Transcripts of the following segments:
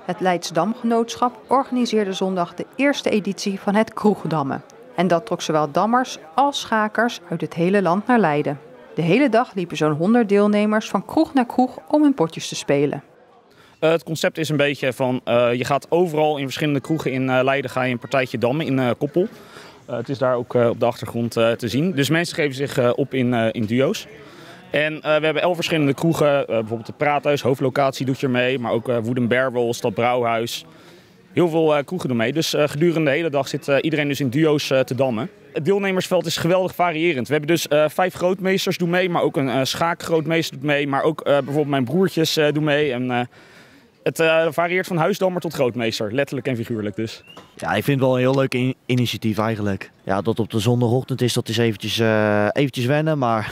Het Leids Damgenootschap organiseerde zondag de eerste editie van het Kroegdammen. En dat trok zowel dammers als schakers uit het hele land naar Leiden. De hele dag liepen zo'n 100 deelnemers van kroeg naar kroeg om hun potjes te spelen. Het concept is een beetje van, je gaat overal in verschillende kroegen in Leiden ga je een partijtje dammen in Koppel. Het is daar ook op de achtergrond te zien. Dus mensen geven zich op in duo's. En we hebben 11 verschillende kroegen, bijvoorbeeld het Praathuis, hoofdlocatie doet hier mee, maar ook Wood & Barrel, Stad Brouwhuis. Heel veel kroegen doen mee, dus gedurende de hele dag zit iedereen dus in duo's te dammen. Het deelnemersveld is geweldig variërend. We hebben dus 5 grootmeesters doen mee, maar ook een schaakgrootmeester doet mee, maar ook bijvoorbeeld mijn broertjes doen mee. En het varieert van huisdammer tot grootmeester, letterlijk en figuurlijk dus. Ja, ik vind het wel een heel leuk initiatief eigenlijk. Ja, dat op de zondagochtend is, dat is eventjes wennen, maar...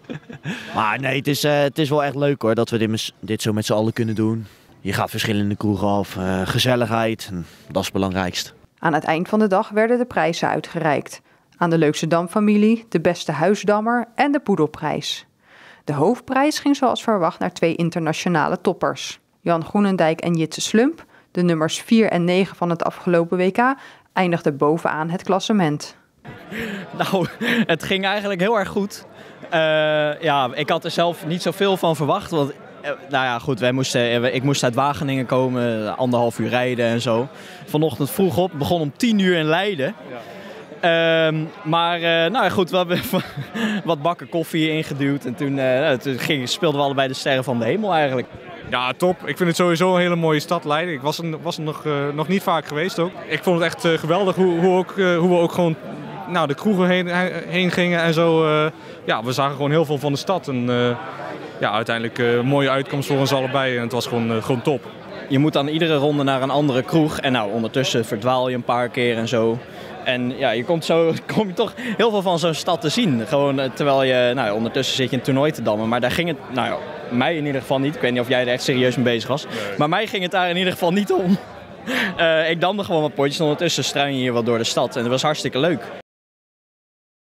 Maar nee, het is wel echt leuk hoor, dat we dit zo met z'n allen kunnen doen. Je gaat verschillende kroegen af, gezelligheid, dat is het belangrijkst. Aan het eind van de dag werden de prijzen uitgereikt. Aan de leukste damfamilie, de beste huisdammer en de poedelprijs. De hoofdprijs ging zoals verwacht naar 2 internationale toppers. Jan Groenendijk en Jitse Slump, de nummers 4 en 9 van het afgelopen WK, eindigden bovenaan het klassement. Nou, het ging eigenlijk heel erg goed. Ja, ik had er zelf niet zoveel van verwacht. Want, nou ja, goed, ik moest uit Wageningen komen, 1,5 uur rijden en zo. Vanochtend vroeg op, begon om 10 uur in Leiden. Ja. Nou goed, we hebben wat bakken koffie ingeduwd. En toen speelden we allebei de sterren van de hemel eigenlijk. Ja, top. Ik vind het sowieso een hele mooie stad, Leiden. Ik was er nog niet vaak geweest ook. Ik vond het echt geweldig hoe we ook gewoon de kroegen heen gingen en zo. Ja, we zagen gewoon heel veel van de stad. En ja, uiteindelijk een mooie uitkomst voor ons allebei. En het was gewoon top. Je moet dan iedere ronde naar een andere kroeg. En nou, ondertussen verdwaal je een paar keer en zo. En ja, kom je toch heel veel van zo'n stad te zien. Gewoon terwijl je, ondertussen zit je een toernooi te dammen. Maar daar ging het, mij in ieder geval niet. Ik weet niet of jij er echt serieus mee bezig was. Nee. Maar mij ging het daar in ieder geval niet om. Ik damde gewoon wat potjes. Ondertussen struin je hier wat door de stad. En dat was hartstikke leuk.